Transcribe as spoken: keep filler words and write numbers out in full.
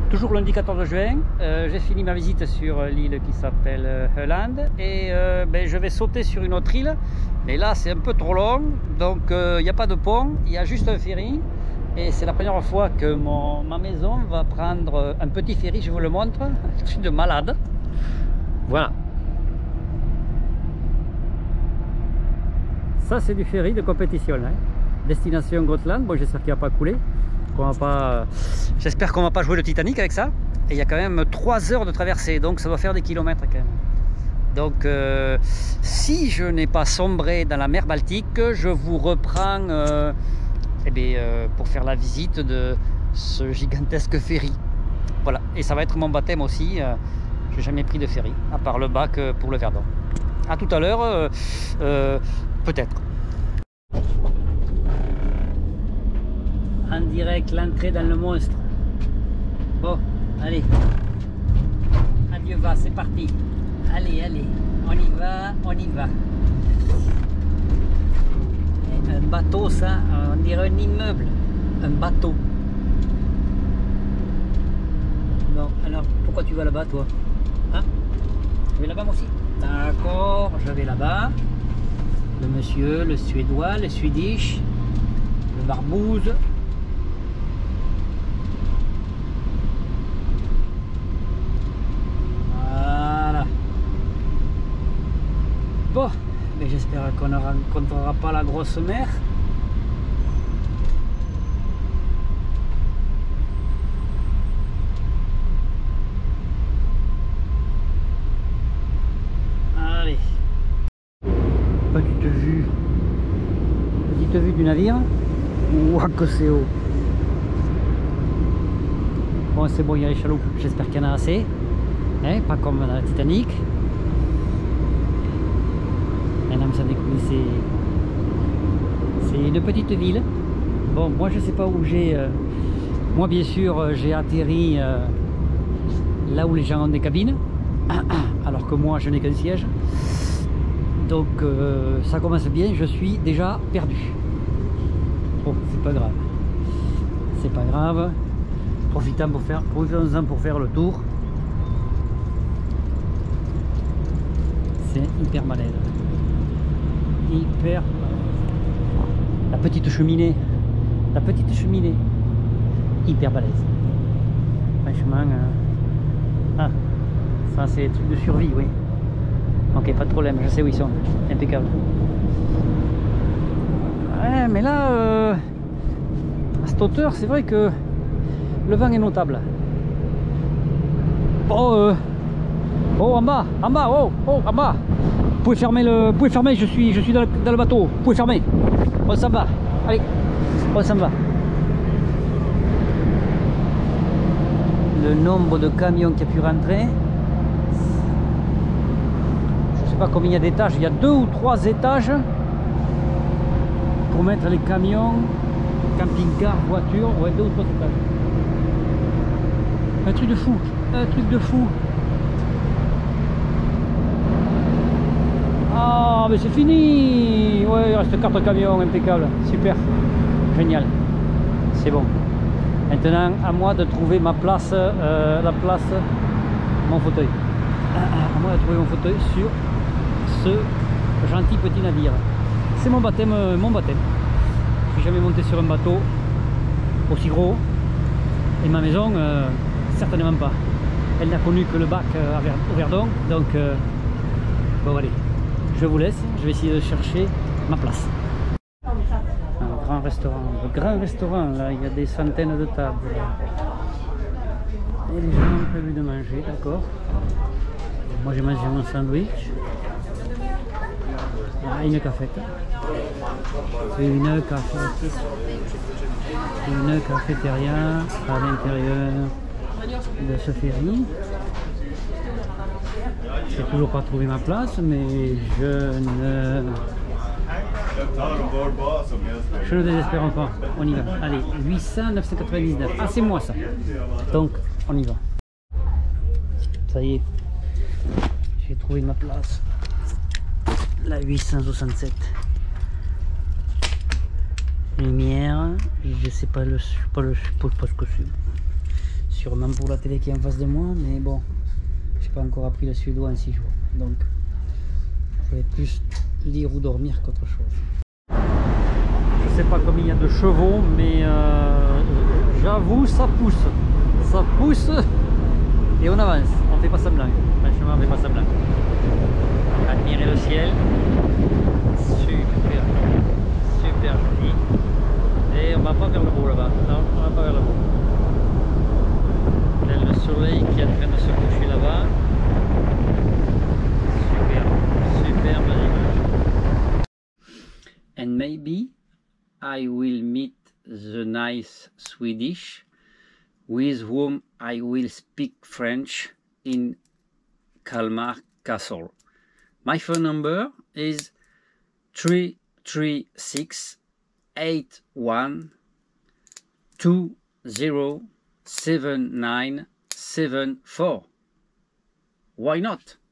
Toujours lundi quatorze juin, euh, j'ai fini ma visite sur l'île qui s'appelle Öland et euh, ben, je vais sauter sur une autre île, mais là c'est un peu trop long, donc il euh, n'y a pas de pont, il y a juste un ferry et c'est la première fois que mon, ma maison va prendre un petit ferry, je vous le montre, je suis de malade, voilà. Ça c'est du ferry de compétition, hein. Destination Gotland, bon j'espère qu'il ne va pas couler. Pas... J'espère qu'on va pas jouer le Titanic avec ça. Et il y a quand même trois heures de traversée, donc ça doit faire des kilomètres quand même. Donc euh, si je n'ai pas sombré dans la mer Baltique, je vous reprends euh, eh bien, euh, pour faire la visite de ce gigantesque ferry. Voilà, et ça va être mon baptême aussi. Euh, je n'ai jamais pris de ferry, à part le bac pour le Verdon. À tout à l'heure, euh, euh, peut-être. En direct, l'entrée dans le monstre. Bon, allez. Adieu va, c'est parti. Allez, allez, on y va, on y va. Et un bateau, ça, on dirait un immeuble. Un bateau. Bon, alors, pourquoi tu vas là-bas, toi? Hein? Je vais là-bas, moi aussi. D'accord, je vais là-bas. Le monsieur, le suédois, le swedish, le barbouze. Bon, mais j'espère qu'on ne rencontrera pas la grosse mer. Allez. Petite vue. Petite vue du navire. Ouah, que c'est haut. Bon, c'est bon, il y a les chaloupes. J'espère qu'il y en a assez. Hein, pas comme dans la Titanic. C'est une petite ville. Bon, moi je sais pas où j'ai. Euh, moi bien sûr j'ai atterri euh, là où les gens ont des cabines, alors que moi je n'ai qu'un siège. Donc euh, ça commence bien. Je suis déjà perdu. Bon, c'est pas grave. C'est pas grave. Profitons pour faire, profitons-en pour faire le tour. C'est hyper balèze. Hyper la petite cheminée la petite cheminée hyper balèze franchement. euh... Ah, ça c'est des trucs de survie, oui. Ok, pas de problème, je sais où ils sont. Impeccable. Ouais, mais là euh... à cette hauteur c'est vrai que le vent est notable. Oh euh... oh en bas, en bas, oh, oh en bas. Vous pouvez fermer le. Vous pouvez fermer, je suis je suis dans le, dans le bateau. Vous pouvez fermer. On s'en va. Allez, on s'en va. Le nombre de camions qui a pu rentrer. Je ne sais pas combien il y a d'étages. Il y a deux ou trois étages pour mettre les camions, camping-car, voitures. Ouais, deux ou trois étages. Un truc de fou. Un truc de fou. Ah, mais c'est fini! Ouais, il reste quatre camions, impeccable, super, génial, c'est bon. Maintenant, à moi de trouver ma place, euh, la place, mon fauteuil. À moi de trouver mon fauteuil sur ce gentil petit navire. C'est mon baptême, mon baptême. Je suis jamais monté sur un bateau aussi gros. Et ma maison, euh, certainement pas. Elle n'a connu que le bac euh, au Verdon, donc euh, bon allez. Je vous laisse, je vais essayer de chercher ma place. Un grand restaurant, un grand restaurant, là, il y a des centaines de tables. Et les gens ont prévu de manger, d'accord. Moi j'ai mangé mon sandwich. Ah, une cafette. Une cafette. Une cafétéria à l'intérieur de ce ferry. Je n'ai toujours pas trouvé ma place, mais je ne... Je ne désespère pas. On y va. Allez, huit cents neuf cent quatre-vingt-dix-neuf. Ah, c'est moi ça. Donc, on y va. Ça y est. J'ai trouvé ma place. La huit cent soixante-sept. Lumière. Je sais pas le... Pas le... Pas ce que c'est. sûrement pour la télé qui est en face de moi, mais bon, j'ai pas encore appris le suédois en six jours, donc je vais plus lire ou dormir qu'autre chose. Je sais pas combien il y a de chevaux, mais euh, j'avoue ça pousse, ça pousse et on avance, on fait pas semblant, franchement on fait pas semblant. Admirez le ciel, super, super joli, et on va pas vers le haut là-bas, non, on va pas vers le haut. Là, le soleil qui est en train de se coucher là-bas, super, superbe image. And maybe I will meet the nice Swedish with whom I will speak French in Kalmar Castle. My phone number is three three six, eight one, two zero seven nine seven four. Why not?